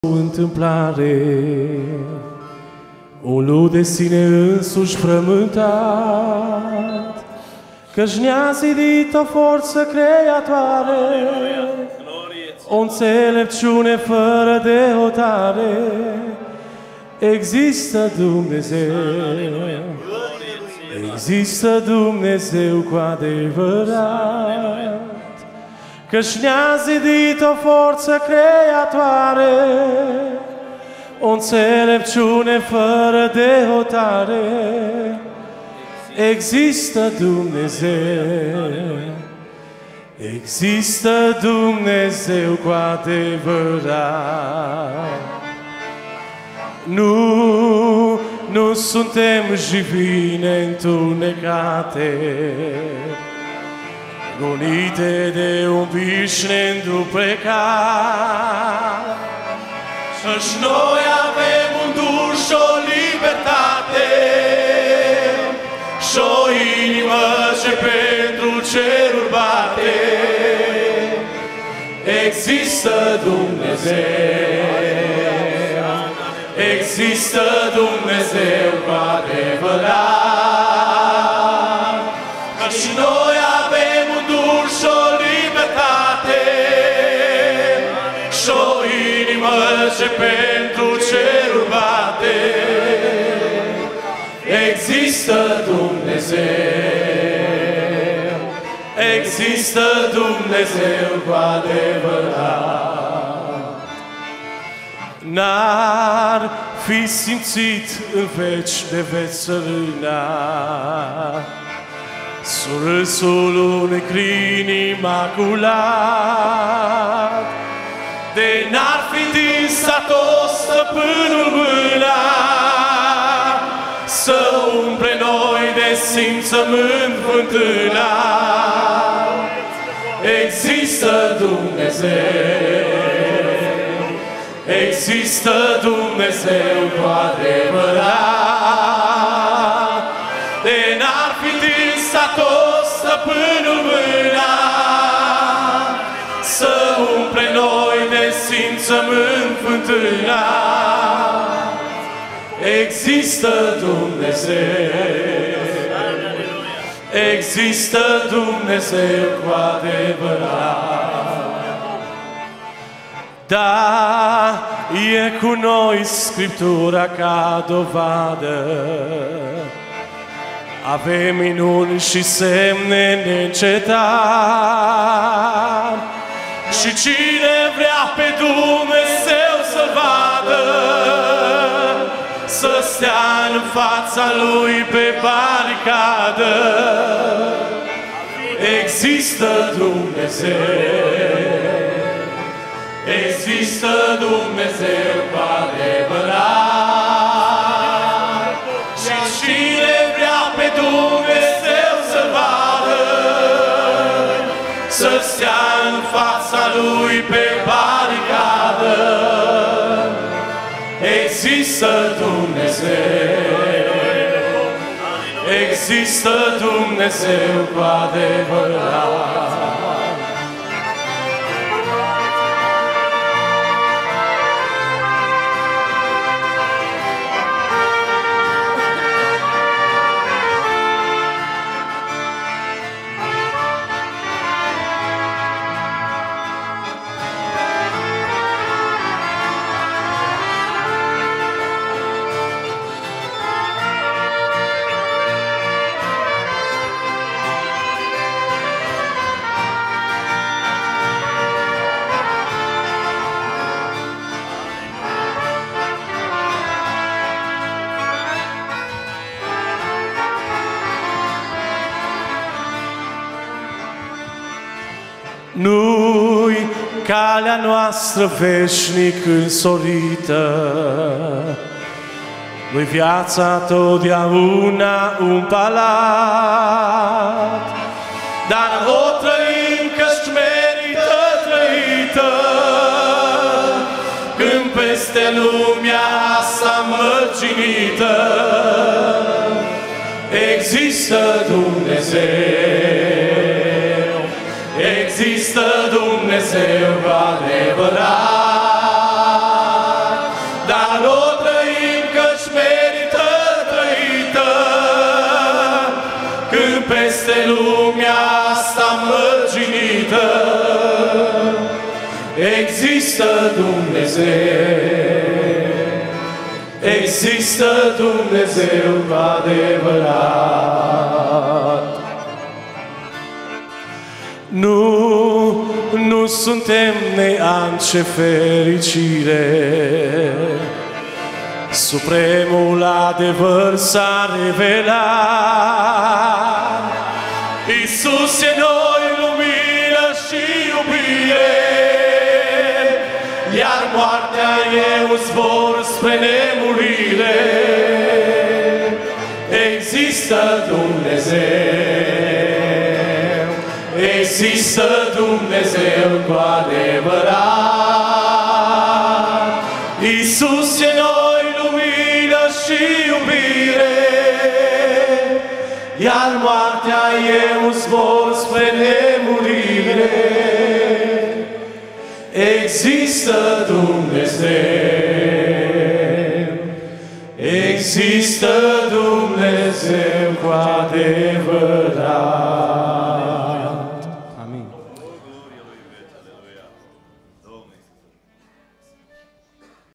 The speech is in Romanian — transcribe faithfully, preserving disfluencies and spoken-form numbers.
O întâmplare, unul de sine însuși frământat, că-și ne-a zidit o forță creatoare, o înțelepciune fără de hotare. Există Dumnezeu, există Dumnezeu cu adevărat, că-și ne-a zidit o forță creatoare, o înțelepciune fără de hotare. Există Dumnezeu, există Dumnezeu cu adevărat. Nu, nu suntem jivine întunecate, gonite de un viș neînduplecat. Și noi avem un dur și o libertate și o inimă ce pentru ceruri bate. Există Dumnezeu, există Dumnezeu cu adevărat. Și noi avem un dur și o libertate și o inimă ce pentru cerul bate. Există Dumnezeu, există Dumnezeu cu adevărat. N-ar fi simțit în veci de veci sărâna surâsul unui crin imaculat, de n-ar fi din satos stăpânul mâna să umple noi de simțământ fântâna. Există Dumnezeu, există Dumnezeu cu adevărat, de n-ar fi din satos stăpânul mâna să umple noi de simțământ fântâna. Există Dumnezeu, există Dumnezeu cu adevărat. Da, e cu noi Scriptura ca dovadă, avem minuni și semne neîncetat. Și cine vrea pe Dumnezeu să vadă, să stea în fața Lui pe baricadă. Există Dumnezeu, există Dumnezeu cu adevărat. Și cine vrea pe Dumnezeu să vadă, să stea în fața Lui pe baricadă. Există Dumnezeu, există Dumnezeu cu adevărat. Nu-i calea noastră veșnic însorită, nu-i viața totdeauna un palat, dar o trăim că-și merită trăită, când peste lumea asta mărginită există Dumnezeu, există Dumnezeu cu adevărat. peste lumea asta mărginită există Dumnezeu, există Dumnezeu cu adevărat. Nu, nu suntem neam, ce fericire, supremul adevăr s-a revelat. Iisus e noi lumină și iubire, iar moartea e un zbor spre nemurire. Există Dumnezeu, există Dumnezeu cu adevărat. Iisus e noi lumină și iubire, iar moartea e un zbor spre nemurire. Există Dumnezeu.